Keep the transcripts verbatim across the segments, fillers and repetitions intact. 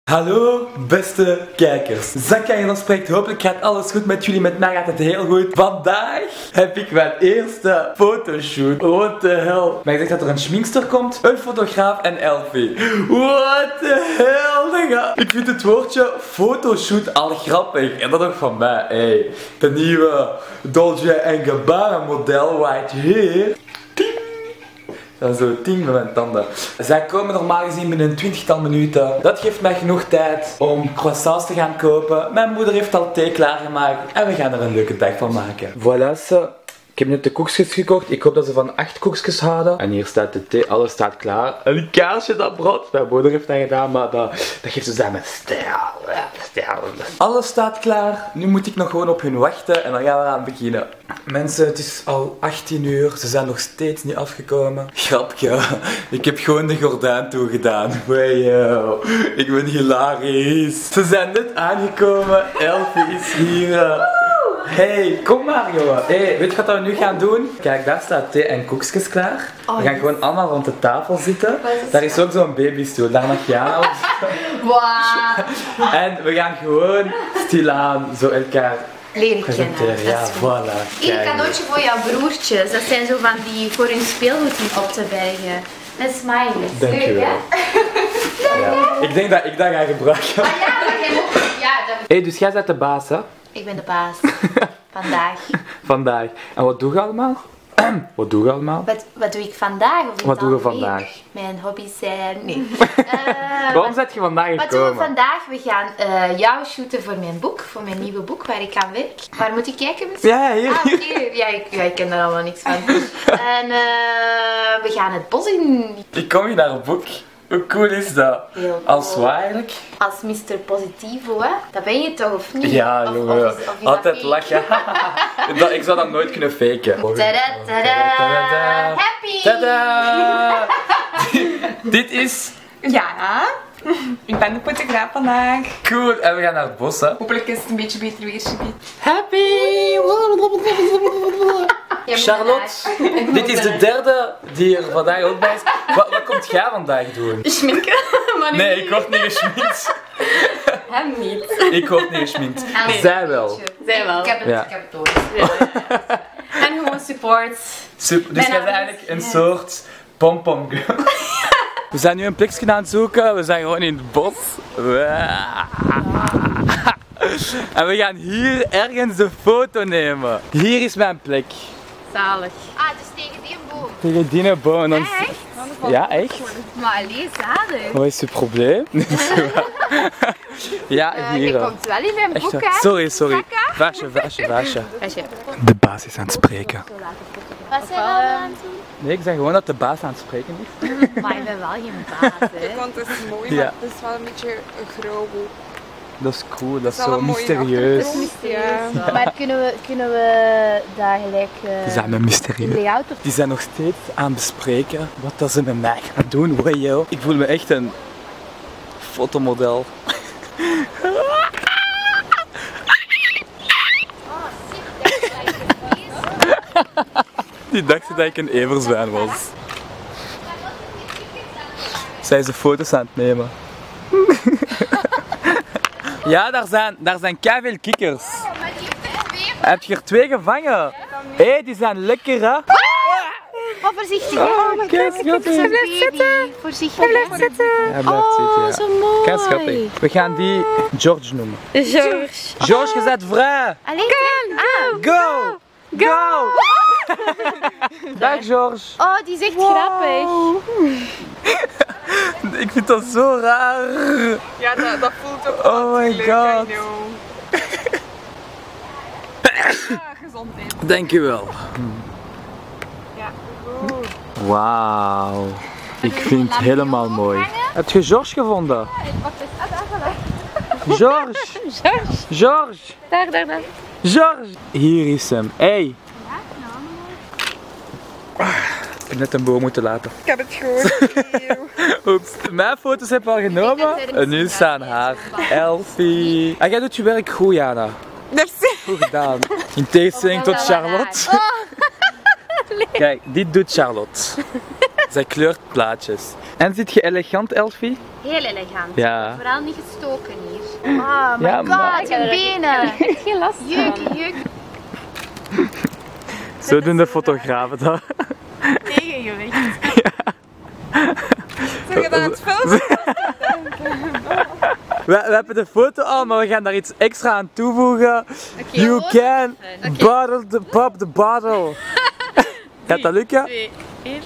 Hallo beste kijkers, Zakka hier spreekt. Hopelijk gaat alles goed met jullie, met mij gaat het heel goed. Vandaag heb ik mijn eerste fotoshoot. What the hell. Maar ik zeg dat er een schminkster komt, een fotograaf en Elfie. What the hell nigga. Ik vind het woordje fotoshoot al grappig. En dat ook van mij. Hey, de nieuwe Dolce en Gabbana model right here. Dan zo ting met mijn tanden. Zij komen normaal gezien binnen een twintigtal minuten. Dat geeft mij genoeg tijd om croissants te gaan kopen. Mijn moeder heeft al thee klaargemaakt. En we gaan er een leuke dag van maken. Voilà ze. Ik heb net de koekjes gekocht. Ik hoop dat ze van acht koekjes houden. En hier staat de thee. Alles staat klaar. En die kaarsje dat brood. Mijn moeder heeft dat gedaan. Maar dat, dat geeft ze zijn met stijl. Alles staat klaar. Nu moet ik nog gewoon op hun wachten. En dan gaan we aan beginnen. Mensen, het is al achttien uur. Ze zijn nog steeds niet afgekomen. Grapje. Ik heb gewoon de gordijn toegedaan. Wow. Ik ben hilarisch. Ze zijn net aangekomen. Elfie is hier. Hey, kom maar jongen. Hey, weet je wat we nu gaan doen? Kijk, daar staat thee en koekjes klaar. We gaan gewoon allemaal rond de tafel zitten. Daar is ook zo'n babystoel. Daar mag Jana op zitten. Wow. En we gaan gewoon stilaan zo elkaar leren kennen. Ja, voilà. Eén cadeautje voor jouw broertjes. Dat zijn zo van die voor hun speelgoed op te bergen. Met smileys. Dankjewel. Ja. Ik denk dat ik dat ga gebruiken. Ah ja, dat jij ook. Ja, dat... Hey, dus jij bent de baas, hè? Ik ben de baas. Vandaag. Vandaag. En wat doe je allemaal? Wat doe je allemaal? Wat, wat doe ik vandaag? Of wat doe je vandaag? Mijn hobby's zijn... Nee. Uh, Waarom zit je vandaag gekomen? Wat doen we vandaag? We gaan uh, jou shooten voor mijn boek. Voor mijn nieuwe boek waar ik aan werk. Waar moet ik kijken misschien? Ja, hier. Ah, hier. Ja, ik, ja, ik ken daar allemaal niks van. En uh, we gaan het bos in. Ik kom hier naar een boek. Hoe cool is dat? Heel cool. Als eigenlijk? Als mister Positivo, hè? Dat ben je toch, of niet? Ja, of, jongen. Of is, of is altijd lachen. dat, ik zou dat nooit kunnen faken. Tada, tada, tada. Happy! Tada! Dit is... Ja, ik ben de fotograaf vandaag. Cool, en we gaan naar het bos, hè? Hopelijk is het een beetje beter weer. Happy! Charlotte, dit is de derde die er vandaag ook bij is. Wat, wat komt jij vandaag doen? Schminken? Maar nee, ik word niet geschminkt. Hem niet. Ik word niet geschminkt. Nee. Zij wel. Zij wel. Ik heb het, Ja. ik heb het door. En gewoon support. Super, dus jij bent eigenlijk een soort pom-pom girl. We zijn nu een plekje aan het zoeken, we zijn gewoon in het bos. En we gaan hier ergens de foto nemen. Hier is mijn plek. Zalig. Ah, dus tegen die boom. Tegen die boom. En dan... Echt? Ja, echt? Maar alleen zalig. Wat is het probleem? Ja, hier. Je komt wel in mijn Echt boek, waar. hè? Sorry, sorry. Vaasje, vaasje, vaasje. Vaasje. De baas is aan het spreken. Wat zijn we aan het doen? Nee, ik zeg gewoon dat de baas aan het spreken is. Maar ik ben wel geen baas, hè. Want het is mooi, Ja. maar het is wel een beetje een grauw. Dat is cool, dat is Het is wel zo een mooie mysterieus. achtergrond. Ja. Maar kunnen we, kunnen we daar gelijk uh, Die zijn me mysterieus. layout of... Die zijn nog steeds aan het bespreken wat dat ze met mij gaan doen. Wow, ik voel me echt een fotomodel. Die dachten dat ik een everzwijn was. Zij zijn foto's aan het nemen. Ja, daar zijn, daar zijn keiveel kikkers. Heb je er twee gevangen? Hé, hey, die zijn lekker hè? Oh, voorzichtig. Oh, kijk, schattig. Hij blijft zitten. Voorzichtig. Hij blijft zitten. Hij blijft zitten, ja. Zo mooi. Kijk, schattig. We gaan die George noemen. George. George, je bent vrij. Allee, ah. Go! Go! Dag George. Oh, die is echt grappig. Ik vind dat zo raar. Ja, dat, dat voelt ook Oh my leuk, god. I know. Ah, gezondheid. Dankjewel. Ja, goed. Wauw. Ik vind het helemaal mooi. Heb je George gevonden? George! George. George! Daar, daar, daar. George! Hier is hem. Hey! Ik heb net een boom moeten laten. Ik heb het gehoord. Oeps. Mijn foto's heb je al genomen. En nu staan haar. Elfie. En jij doet je werk goed, Jana. Merci. Goed gedaan. In tegenstelling tot Charlotte. Kijk, dit doet Charlotte. Zij kleurt plaatjes. En zit je elegant, Elfie? Heel elegant. Ja. Vooral niet gestoken hier. Oh my Ja, god, maar- je benen. Echt geen last Juk, juk. Zo doen de fotografen dat. tegengewicht. Zeg je dat aan het filmen? We, we hebben de foto al, maar we gaan daar iets extra aan toevoegen. Oké, You hoor. can Oké. bottle the pop the bottle. Gaat dat lukken? Twee, één.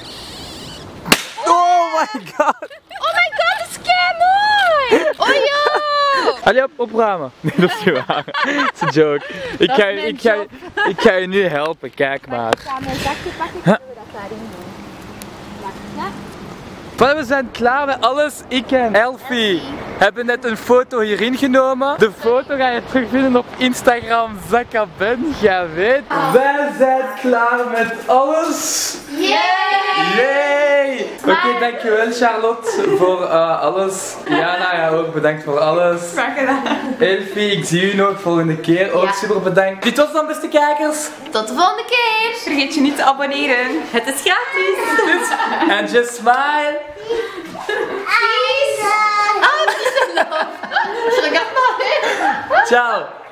Oh my god! Oh my god, dat is kei mooi. Oh yo. Allee, op, opruimen. Nee, dat is niet waar. Dat is een joke. Ik ga, je- ik, ga, je- ik ga je nu helpen, kijk maar. Ik ga mijn zakje pakken, kunnen we dat daarin doen. Ja. Voilà, we zijn klaar met alles. Ik en Elfie hebben net een foto hierin genomen. De foto ga je terugvinden op Instagram. Zakka Ben, jij weet. Wij zijn klaar met alles. Yay! Yay! Oké, dankjewel Charlotte voor uh, alles. Jana, ja ook bedankt voor alles. Graag gedaan. Elfie, ik zie u nog volgende keer. Ook Ja. super bedankt. Dit was dan, beste kijkers. Tot de volgende keer. Vergeet je niet te abonneren. Het is gratis. And just smile. Peace. Oh, peace and love. Terug af maar. Ciao.